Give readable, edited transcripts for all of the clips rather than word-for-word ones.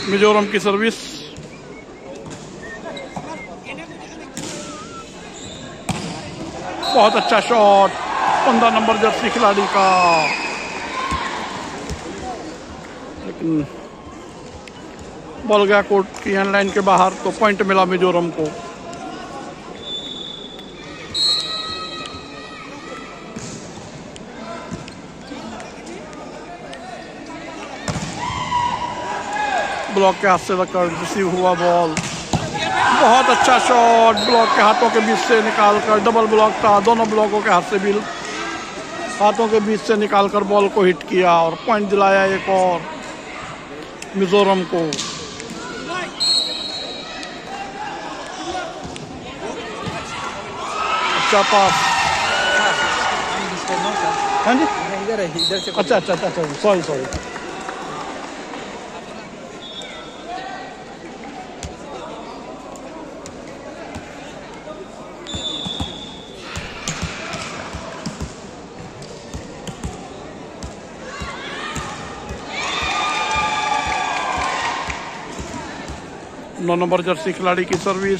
मिजोरम की सर्विस। बहुत अच्छा शॉट 15 नंबर जर्सी खिलाड़ी का, लेकिन बॉल गया कोर्ट की एंड लाइन के बाहर, तो पॉइंट मिला मिजोरम को। ब्लॉक के हाथ से रखकर रिसीव हुआ बॉल। बहुत अच्छा शॉट ब्लॉक के हाथों के बीच से निकालकर, डबल ब्लॉक था, दोनों ब्लॉकों के हाथ से भी हाथों के बीच से निकालकर बॉल को हिट किया और पॉइंट दिलाया एक और मिजोरम को। अच्छा पास। हाँ जी, इधर है, इधर से। अच्छा अच्छा अच्छा, सॉरी। नौ नंबर जर्सी खिलाड़ी की सर्विस।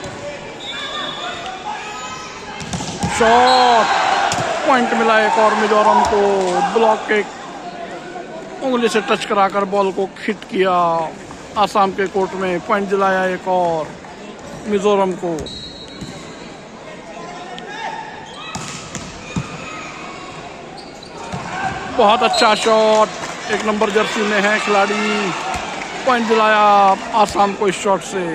शॉट, पॉइंट मिला एक और मिजोरम को। ब्लॉक के उंगली से टच कराकर बॉल को हिट किया आसाम के कोर्ट में, पॉइंट दिलाया एक और मिजोरम को। बहुत अच्छा शॉट एक नंबर जर्सी में है खिलाड़ी, पॉइंट दिलाया आसाम को इस शॉट से।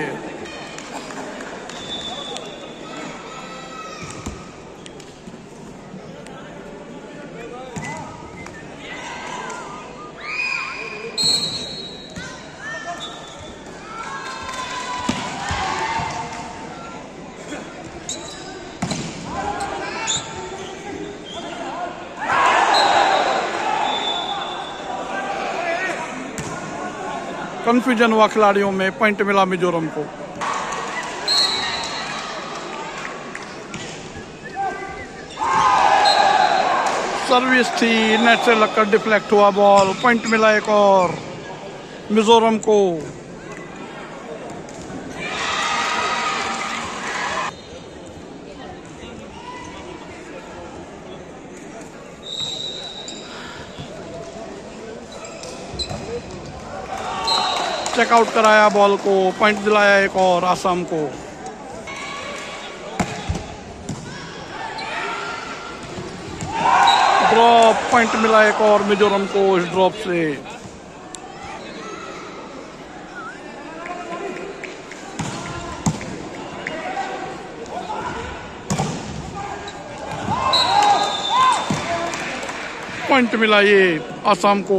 कंफ्यूजन हुआ खिलाड़ियों में, पॉइंट मिला मिजोरम को। सर्विस थी, नेट से लगकर डिफ्लेक्ट हुआ बॉल, पॉइंट मिला एक और मिजोरम को। चेकआउट कराया बॉल को, पॉइंट दिलाया एक और आसाम को। ड्रॉप, पॉइंट मिला एक और मिजोरम को इस ड्रॉप से। पॉइंट मिला ये आसाम को।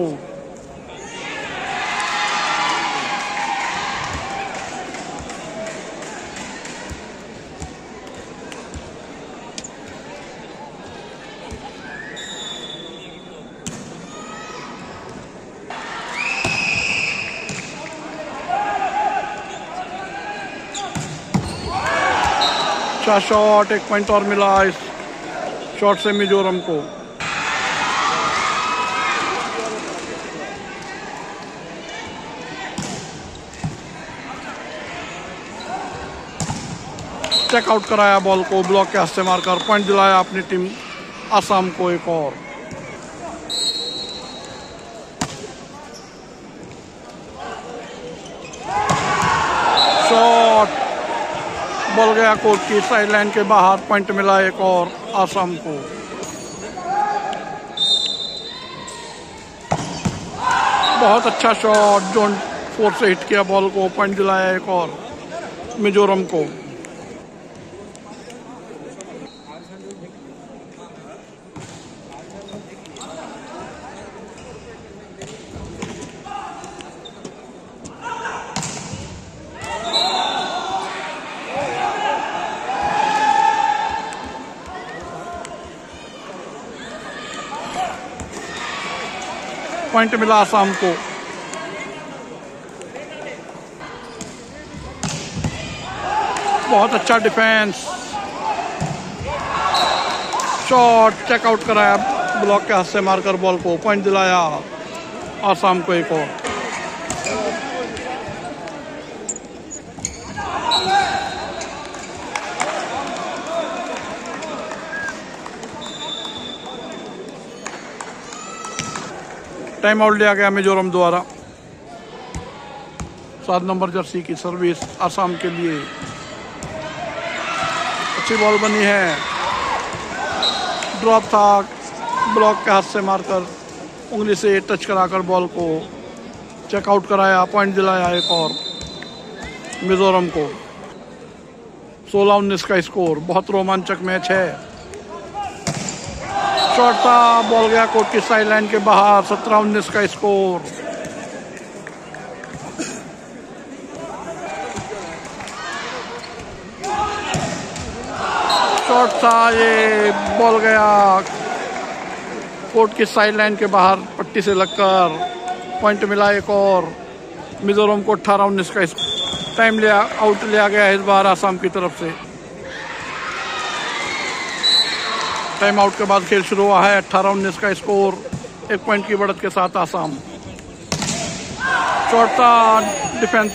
अच्छा शॉट, एक पॉइंट और मिला इस शॉट से मिजोरम को। चेकआउट कराया बॉल को, ब्लॉक के हाथ से मारकर पॉइंट दिलाया अपनी टीम आसाम को एक और। शॉट, बॉल गया कोर्ट की साइड लाइन के बाहर, पॉइंट मिला एक और आसाम को। बहुत अच्छा शॉट, जोन 4 से हिट किया बॉल को, पॉइंट दिलाया एक और मिजोरम को। पॉइंट मिला आसाम को। बहुत अच्छा डिफेंस, शॉट, चेकआउट कराया ब्लॉक के हाथ से मारकर बॉल को, पॉइंट दिलाया आसाम को एक और। टाइम आउट लिया गया मिजोरम द्वारा। 7 नंबर जर्सी की सर्विस असम के लिए। अच्छी बॉल बनी है, ड्रॉप था, ब्लॉक के हाथ से मारकर उंगली से टच कराकर बॉल को चेकआउट कराया, पॉइंट दिलाया एक और मिजोरम को। 16-19 का स्कोर। बहुत रोमांचक मैच है। शॉट था, बॉल गया कोर्ट की साइड लाइन के बाहर। 17-19 का स्कोर। शॉट था, ये बॉल गया कोर्ट की साइड लाइन के बाहर, पट्टी से लगकर। पॉइंट मिला एक और मिजोरम को। 18-19 का टाइम लिया आउट लिया गया इस बार असम की तरफ से। टाइम आउट के बाद खेल शुरू हुआ है। 18-19 का स्कोर। 1 पॉइंट की बढ़त के साथ असम। शॉट था, डिफेंस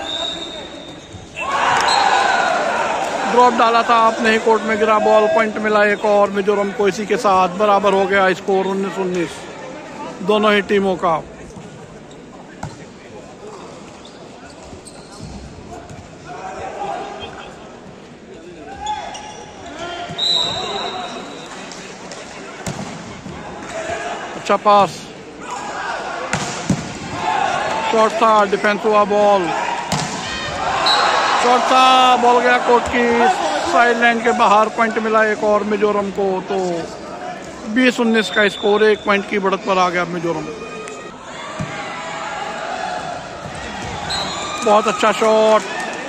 ड्रॉप डाला था आपने ही, कोर्ट में गिरा बॉल। पॉइंट मिला एक और मिजोरम को। इसी के साथ बराबर हो गया स्कोर 19-19 दोनों ही टीमों का। अच्छा पास, शॉट था, डिफेंस हुआ बॉल। शॉट था, बॉल गया कोर्ट की साइड लाइन के बाहर। पॉइंट मिला एक और मिजोरम को। तो 20-19 का स्कोर। 1 पॉइंट की बढ़त पर आ गया मिजोरम। बहुत अच्छा शॉट,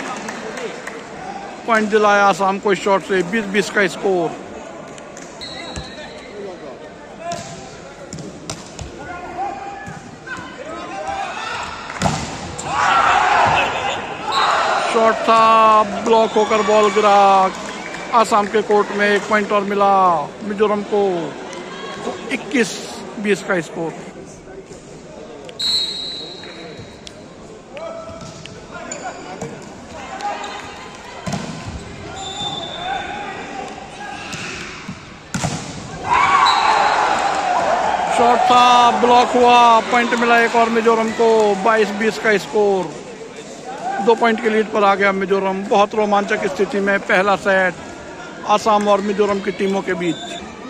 पॉइंट दिलाया असम को इस शॉट से। 20-20 का स्कोर। शॉट था, ब्लॉक होकर बॉल गिरा असम के कोर्ट में। 1 पॉइंट और मिला मिजोरम को। 21-20 का स्कोर। शॉट था, ब्लॉक हुआ, पॉइंट मिला एक और मिजोरम को। 22-20 का स्कोर। 2 पॉइंट की लीड पर आ गया मिजोरम। बहुत रोमांचक स्थिति में पहला सेट असम और मिजोरम की टीमों के बीच।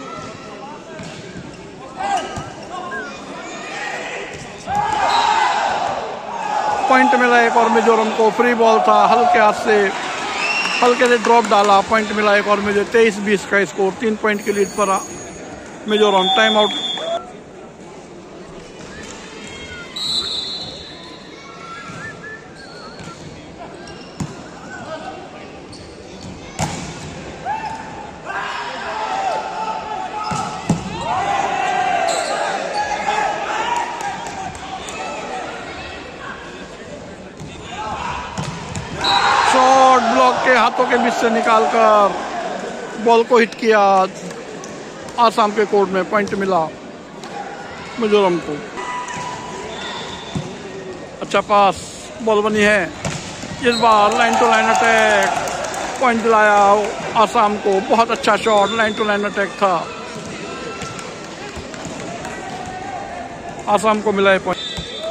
पॉइंट मिला एक और मिजोरम को। फ्री बॉल था, हल्के हाथ से हल्के से ड्रॉप डाला। पॉइंट मिला एक और मिजोरम। 23-20 का स्कोर। 3 पॉइंट की लीड पर मिजोरम। Time out. ब्लॉक के हाथों के बीच से निकालकर बॉल को हिट किया असम के कोर्ट में। पॉइंट मिला मिजोरम को। अच्छा पास, बॉल बनी है इस बार। Line to line attack, point दिलाया असम को। बहुत अच्छा shot, line to line attack था। असम को मिला है पॉइंट।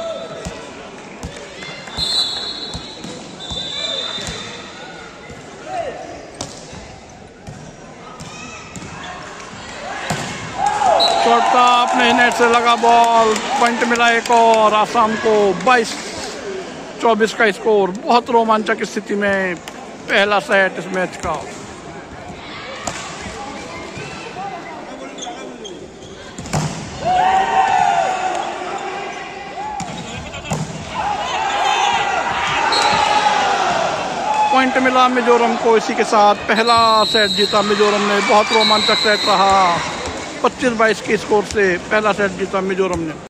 शॉट था, अपने नेट से लगा बॉल। पॉइंट मिला एक और असम को। 22-24 का स्कोर। बहुत रोमांचक स्थिति में पहला सेट इस मैच का। पॉइंट मिला मिजोरम को। इसी के साथ पहला सेट जीता मिजोरम ने। बहुत रोमांचक सेट रहा। 25-22 के स्कोर से पहला सेट जीता मिजोरम ने।